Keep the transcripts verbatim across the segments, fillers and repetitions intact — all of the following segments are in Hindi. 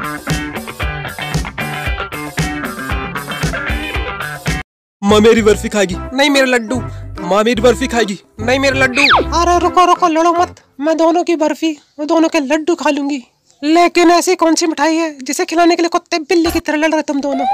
माँ मेरी बर्फी खाएगी। नहीं मेरे लड्डू। माँ मेरी बर्फी खाएगी। नहीं मेरे लड्डू। अरे रुको रुको, लड़ो मत, मैं दोनों की बर्फी वो दोनों के लड्डू खा लूंगी। लेकिन ऐसी कौन सी मिठाई है जिसे खिलाने के लिए कुत्ते बिल्ली की तरह लड़ रहे तुम दोनों?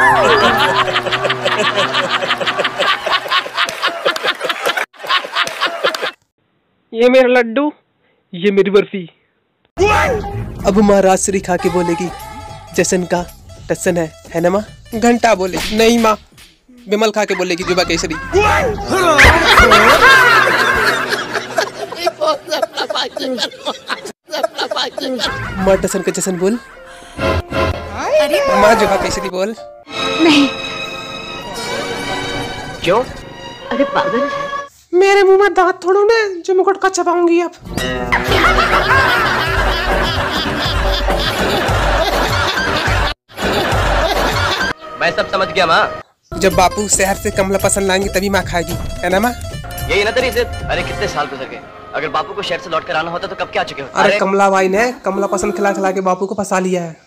ये मेरा लड्डू, ये मेरी बर्फी। अब माँ राजश्री खा के बोलेगी जशन का टसन है, है ना माँ? घंटा बोलेगी। नहीं माँ, विमल खा के बोलेगी जुबा केसरी। माँ टसन का जशन बोल। माँ जुबा केसरी बोल। नहीं। क्यों? अरे पागल, मेरे मुंह में दांत थोड़ू ना जो मुकुट का चबाऊंगी अब। मैं सब समझ गया माँ। जब बापू शहर से कमला पसंद लाएंगे तभी माँ खाएगी, है ना माँ? यही ना तेरी जिद। अरे कितने साल गुजर गए, अगर बापू को शहर से लौट कर आना होता तो कब क्या चुके होते। अरे कमला भाई ने कमला पसंद खिला खिला के बापू को फंसा लिया है।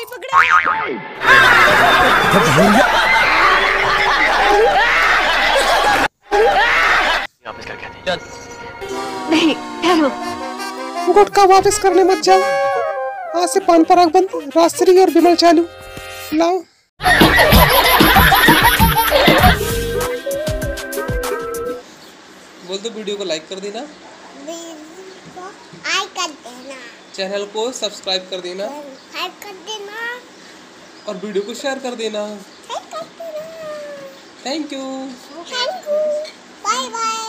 वापस करके आते। नहीं ठहरो। गुटखा वापस करने मत जाओ। आज से पान पराग बंद, राजश्री और विमल चालू। लाओ। बोल दो वीडियो को लाइक कर देना, लाइक कर देना, चैनल को सब्सक्राइब कर देना, लाइक कर देना और वीडियो को शेयर कर देना। शेयर कर देना। Thank you. Thank you. Bye bye.